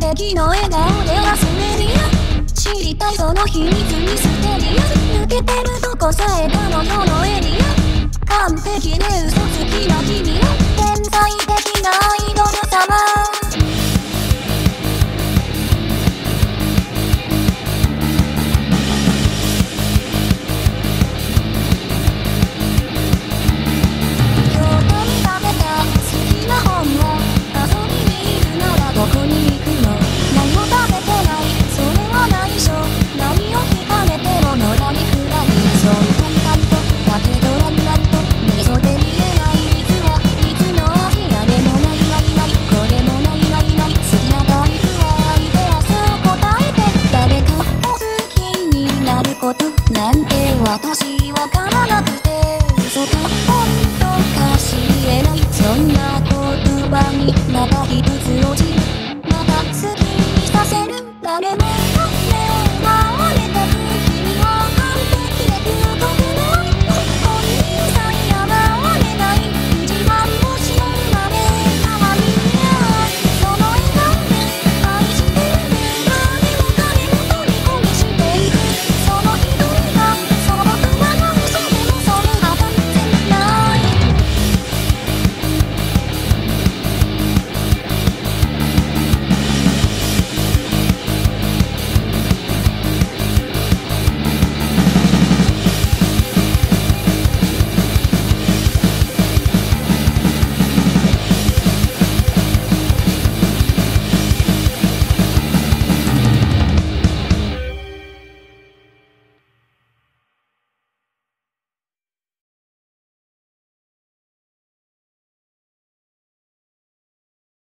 的な笑顔で忘れるよ。知りたいその秘密ミステリア。抜けてるとこさえ彼女のエリア。完璧で嘘つきな君よ。天才的なアイドル様